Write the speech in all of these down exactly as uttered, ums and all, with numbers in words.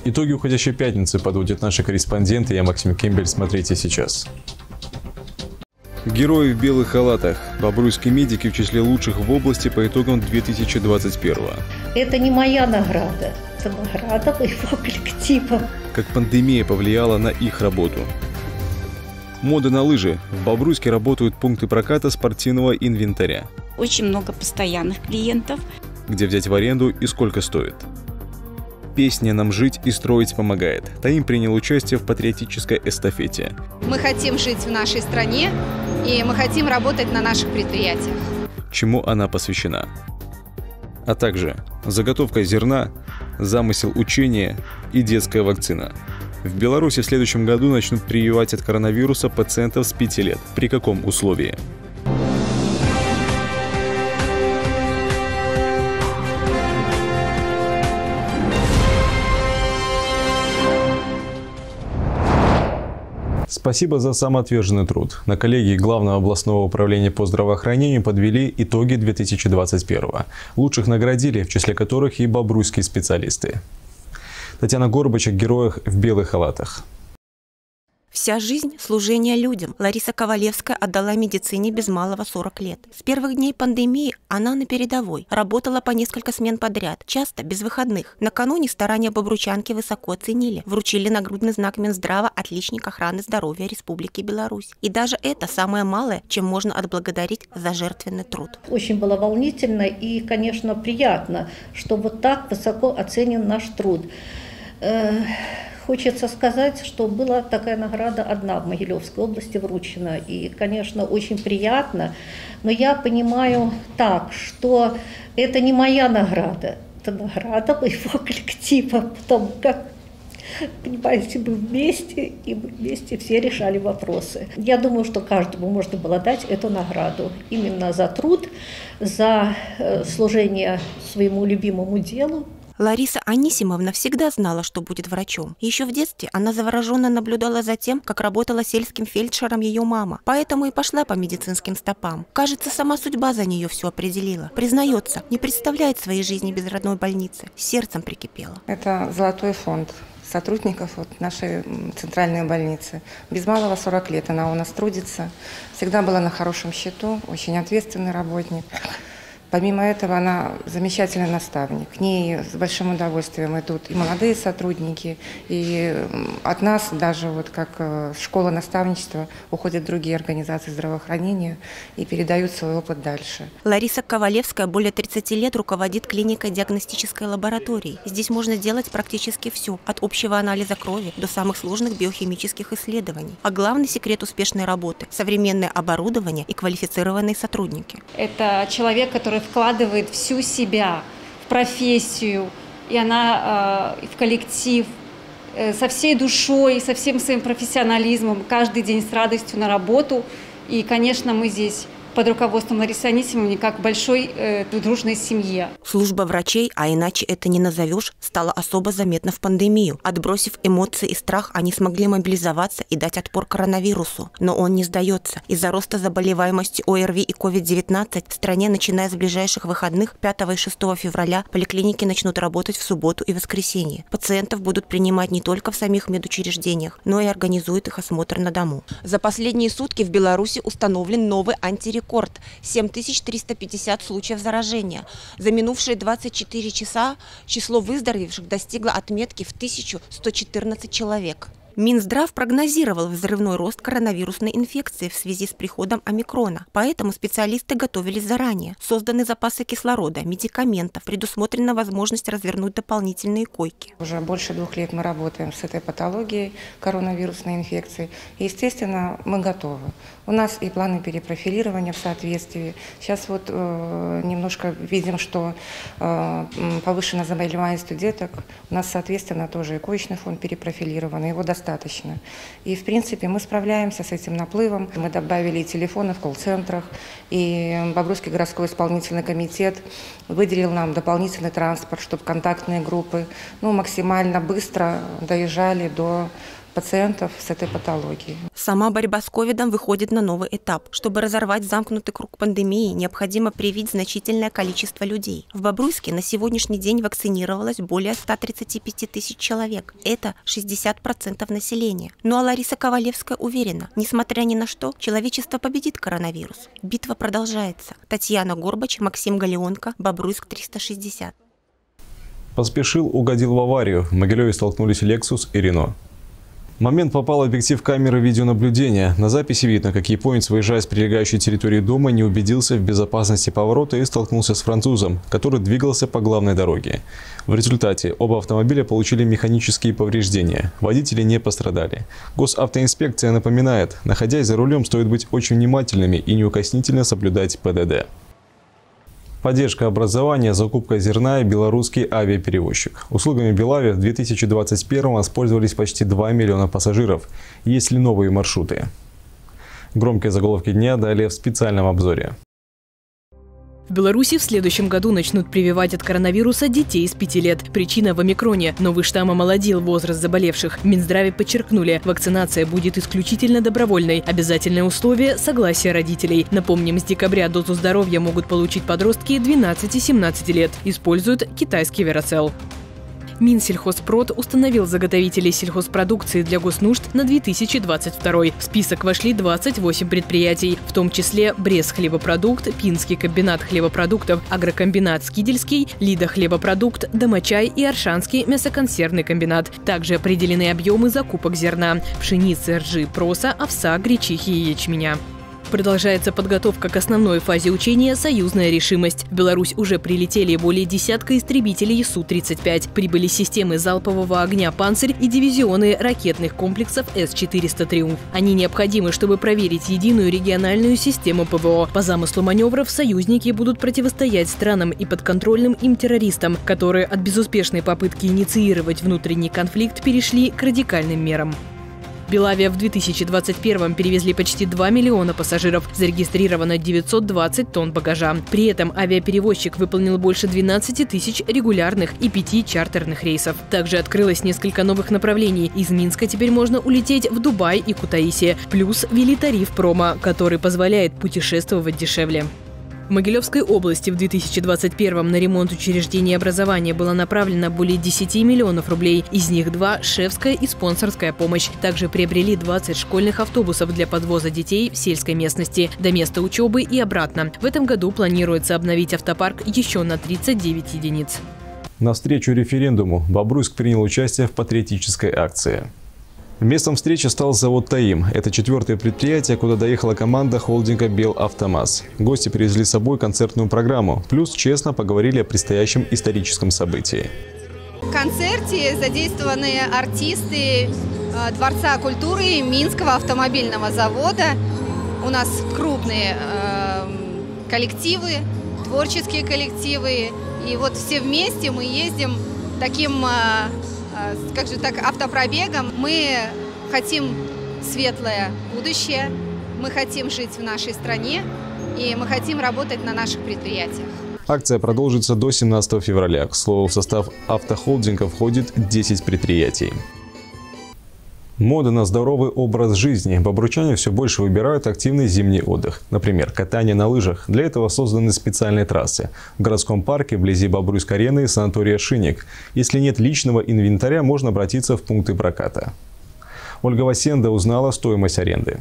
Итоги уходящей пятницы подводят наши корреспонденты. Я Максим Кембель. Смотрите сейчас. Герои в белых халатах. Бобруйские медики в числе лучших в области по итогам две тысячи двадцать первого. Это не моя награда, это награда моего коллектива. Как пандемия повлияла на их работу. Мода на лыжи. В Бобруйске работают пункты проката спортивного инвентаря. Очень много постоянных клиентов. Где взять в аренду и сколько стоит. Песня «Нам жить и строить помогает». Таим принял участие в патриотической эстафете. Мы хотим жить в нашей стране, и мы хотим работать на наших предприятиях. Чему она посвящена. А также заготовка зерна, замысел учения и детская вакцина. В Беларуси в следующем году начнут прививать от коронавируса пациентов с пяти лет. При каком условии? Спасибо за самоотверженный труд. На коллегии Главного областного управления по здравоохранению подвели итоги две тысячи двадцать первого. Лучших наградили, в числе которых и бобруйские специалисты. Татьяна Горбач о героях в белых халатах. Вся жизнь – служение людям. Лариса Ковалевская отдала медицине без малого сорок лет. С первых дней пандемии она на передовой. Работала по несколько смен подряд, часто без выходных. Накануне старания бобручанки высоко оценили. Вручили нагрудный знак Минздрава «Отличник охраны здоровья Республики Беларусь». И даже это самое малое, чем можно отблагодарить за жертвенный труд. Очень было волнительно и, конечно, приятно, что вот так высоко оценен наш труд. Хочется сказать, что была такая награда одна в Могилевской области вручена. И, конечно, очень приятно. Но я понимаю так, что это не моя награда. Это награда моего коллектива. Потому как, понимаете, мы вместе, и мы вместе все решали вопросы. Я думаю, что каждому можно было дать эту награду. Именно за труд, за служение своему любимому делу. Лариса Анисимовна всегда знала, что будет врачом. Еще в детстве она завороженно наблюдала за тем, как работала сельским фельдшером ее мама. Поэтому и пошла по медицинским стопам. Кажется, сама судьба за нее все определила. Признается, не представляет своей жизни без родной больницы. Сердцем прикипела. Это золотой фонд сотрудников вот нашей центральной больницы. Без малого сорок лет она у нас трудится. Всегда была на хорошем счету, очень ответственный работник. Помимо этого, она замечательный наставник. К ней с большим удовольствием идут и молодые сотрудники, и от нас даже вот как школа наставничества уходят другие организации здравоохранения и передают свой опыт дальше. Лариса Ковалевская более тридцати лет руководит клиникой диагностической лаборатории. Здесь можно делать практически все, от общего анализа крови до самых сложных биохимических исследований. А главный секрет успешной работы – современное оборудование и квалифицированные сотрудники. Это человек, который вкладывает всю себя в профессию, и она э, в коллектив, э, со всей душой, со всем своим профессионализмом, каждый день с радостью на работу. И, конечно, мы здесь под руководством Ларисы Анисимовны как в большой э, дружной семье. Служба врачей, а иначе это не назовешь, стала особо заметна в пандемию. Отбросив эмоции и страх, они смогли мобилизоваться и дать отпор коронавирусу. Но он не сдается. Из-за роста заболеваемости ОРВИ и ковид девятнадцать в стране, начиная с ближайших выходных пятого и шестого февраля, поликлиники начнут работать в субботу и воскресенье. Пациентов будут принимать не только в самих медучреждениях, но и организуют их осмотр на дому. За последние сутки в Беларуси установлен новый антирекорд. Рекорд – семь тысяч триста пятьдесят случаев заражения. За минувшие двадцать четыре часа число выздоровевших достигло отметки в тысячу сто четырнадцать человек. Минздрав прогнозировал взрывной рост коронавирусной инфекции в связи с приходом омикрона. Поэтому специалисты готовились заранее. Созданы запасы кислорода, медикаментов, предусмотрена возможность развернуть дополнительные койки. Уже больше двух лет мы работаем с этой патологией коронавирусной инфекции. И, естественно, мы готовы. У нас и планы перепрофилирования в соответствии. Сейчас вот э, немножко видим, что э, повышена заболеваемость у деток. У нас, соответственно, тоже и коечный фонд перепрофилирован, его достаточно. И, в принципе, мы справляемся с этим наплывом. Мы добавили и телефоны в колл-центрах, и Бобруйский городской исполнительный комитет выделил нам дополнительный транспорт, чтобы контактные группы ну, максимально быстро доезжали до пациентов с этой патологией. Сама борьба с ковидом выходит на новый этап. Чтобы разорвать замкнутый круг пандемии, необходимо привить значительное количество людей. В Бобруйске на сегодняшний день вакцинировалось более ста тридцати пяти тысяч человек. Это шестьдесят процентов населения. Ну а Лариса Ковалевская уверена, несмотря ни на что, человечество победит коронавирус. Битва продолжается. Татьяна Горбач, Максим Галеонко, Бобруйск триста шестьдесят. Поспешил, угодил в аварию. В Могилеве столкнулись Lexus и Renault. Момент попал в объектив камеры видеонаблюдения. На записи видно, как японец, выезжая с прилегающей территории дома, не убедился в безопасности поворота и столкнулся с французом, который двигался по главной дороге. В результате оба автомобиля получили механические повреждения. Водители не пострадали. Госавтоинспекция напоминает, находясь за рулем, стоит быть очень внимательными и неукоснительно соблюдать ПДД. Поддержка образования, закупка зерна и белорусский авиаперевозчик. Услугами Белави в две тысячи двадцать первом воспользовались почти два миллиона пассажиров. Есть ли новые маршруты? Громкие заголовки дня далее в специальном обзоре. В Беларуси в следующем году начнут прививать от коронавируса детей с пяти лет. Причина в омикроне. Новый штамм омолодил возраст заболевших. В Минздраве подчеркнули, вакцинация будет исключительно добровольной. Обязательное условие – согласие родителей. Напомним, с декабря дозу здоровья могут получить подростки двенадцати-семнадцати лет. Используют китайский Верацел. Минсельхозпрод установил заготовителей сельхозпродукции для госнужд на две тысячи двадцать второй. В список вошли двадцать восемь предприятий, в том числе Брест-хлебопродукт, Пинский комбинат хлебопродуктов, Агрокомбинат Скидельский, Лида хлебопродукт, Домочай и Аршанский мясоконсервный комбинат. Также определены объемы закупок зерна – пшеницы, ржи, проса, овса, гречихи и ячменя. Продолжается подготовка к основной фазе учения «Союзная решимость». В Беларусь уже прилетели более десятка истребителей Су тридцать пять. Прибыли системы залпового огня «Панцирь» и дивизионы ракетных комплексов С четыреста «Триумф». Они необходимы, чтобы проверить единую региональную систему ПВО. По замыслу маневров союзники будут противостоять странам и подконтрольным им террористам, которые от безуспешной попытки инициировать внутренний конфликт перешли к радикальным мерам. Белавиа в две тысячи двадцать первом перевезли почти два миллиона пассажиров. Зарегистрировано девятьсот двадцать тонн багажа. При этом авиаперевозчик выполнил больше двенадцати тысяч регулярных и пяти чартерных рейсов. Также открылось несколько новых направлений. Из Минска теперь можно улететь в Дубай и Кутаиси. Плюс ввели тариф промо, который позволяет путешествовать дешевле. В Могилевской области в две тысячи двадцать первом на ремонт учреждений образования было направлено более десяти миллионов рублей. Из них два – шефская и спонсорская помощь. Также приобрели двадцать школьных автобусов для подвоза детей в сельской местности до места учебы и обратно. В этом году планируется обновить автопарк еще на тридцать девять единиц. Навстречу референдуму Бобруйск принял участие в патриотической акции. Местом встречи стал завод «Таим». Это четвертое предприятие, куда доехала команда холдинга «Белавтомаз». Гости привезли с собой концертную программу, плюс честно поговорили о предстоящем историческом событии. В концерте задействованы артисты Дворца культуры Минского автомобильного завода. У нас крупные коллективы, творческие коллективы. И вот все вместе мы ездим таким... как же так, автопробегом. Мы хотим светлое будущее, мы хотим жить в нашей стране и мы хотим работать на наших предприятиях. Акция продолжится до семнадцатого февраля. К слову, в состав автохолдинга входит десять предприятий. Мода на здоровый образ жизни. Бобручане все больше выбирают активный зимний отдых. Например, катание на лыжах. Для этого созданы специальные трассы. В городском парке вблизи Бобруйской-арены санатория «Шинник». Если нет личного инвентаря, можно обратиться в пункты проката. Ольга Васенда узнала стоимость аренды.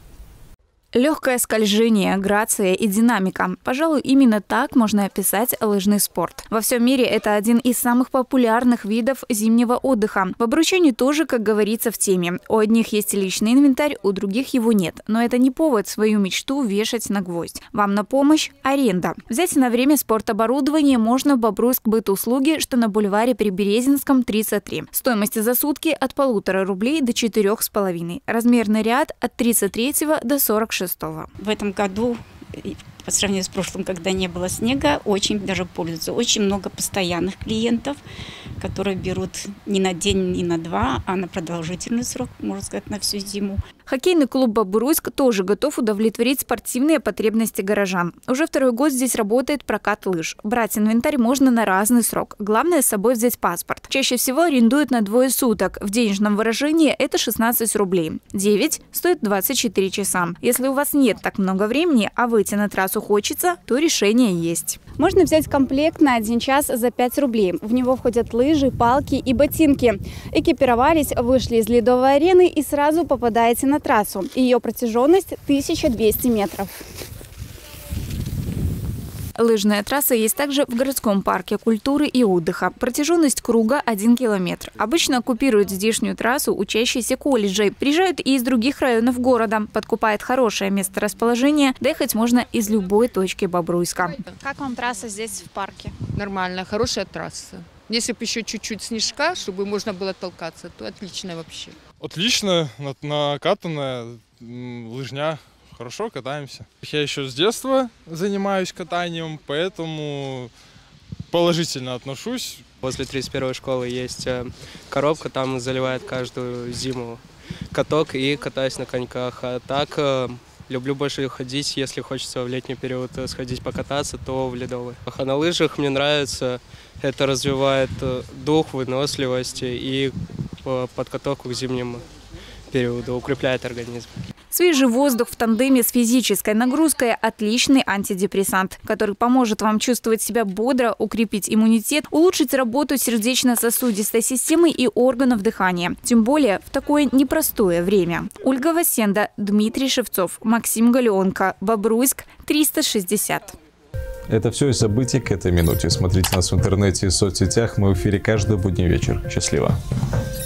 Легкое скольжение, грация и динамика. Пожалуй, именно так можно описать лыжный спорт. Во всем мире это один из самых популярных видов зимнего отдыха. Бобручане тоже, как говорится, в теме. У одних есть личный инвентарь, у других его нет. Но это не повод свою мечту вешать на гвоздь. Вам на помощь аренда. Взять на время спортоборудование можно в Бобруйск быт-услуги, что на бульваре при Березинском тридцать три. Стоимость за сутки от полутора рублей до четырех с половиной. Размерный ряд от тридцать третьего до сорок шестого. В этом году, по сравнению с прошлым, когда не было снега, очень даже пользуются. Очень много постоянных клиентов, которые берут не на день, не на два, а на продолжительный срок, можно сказать, на всю зиму. Хоккейный клуб «Бобруйск» тоже готов удовлетворить спортивные потребности горожан. Уже второй год здесь работает прокат лыж. Брать инвентарь можно на разный срок. Главное с собой взять паспорт. Чаще всего арендуют на двое суток. В денежном выражении это шестнадцать рублей. девять стоит двадцать четыре часа. Если у вас нет так много времени, а выйти на трассу хочется, то решение есть. Можно взять комплект на один час за пять рублей. В него входят лыжи, палки и ботинки. Экипировались, вышли из ледовой арены и сразу попадаете на трассу. Ее протяженность тысяча двести метров. Лыжная трасса есть также в городском парке культуры и отдыха. Протяженность круга один километр. Обычно оккупируют здешнюю трассу учащиеся колледжей. Приезжают и из других районов города. Подкупает хорошее месторасположение. Доехать можно из любой точки Бобруйска. Как вам трасса здесь в парке? Нормально, хорошая трасса. Если бы еще чуть-чуть снежка, чтобы можно было толкаться, то отлично вообще. Отлично, накатанная лыжня. Хорошо катаемся. Я еще с детства занимаюсь катанием, поэтому положительно отношусь. Возле тридцать первой школы есть коробка, там заливает каждую зиму каток и катаюсь на коньках. А так люблю больше ходить, если хочется в летний период сходить покататься, то в ледовый. А на лыжах мне нравится, это развивает дух, выносливость и подготовку к зимнему периоду, укрепляет организм. Свежий воздух в тандеме с физической нагрузкой – отличный антидепрессант, который поможет вам чувствовать себя бодро, укрепить иммунитет, улучшить работу сердечно-сосудистой системы и органов дыхания. Тем более в такое непростое время. Ольга Васенда, Дмитрий Шевцов, Максим Галеонко, Бобруйск, триста шестьдесят. Это все из событий к этой минуте. Смотрите нас в интернете и соцсетях. Мы в эфире каждый будний вечер. Счастливо.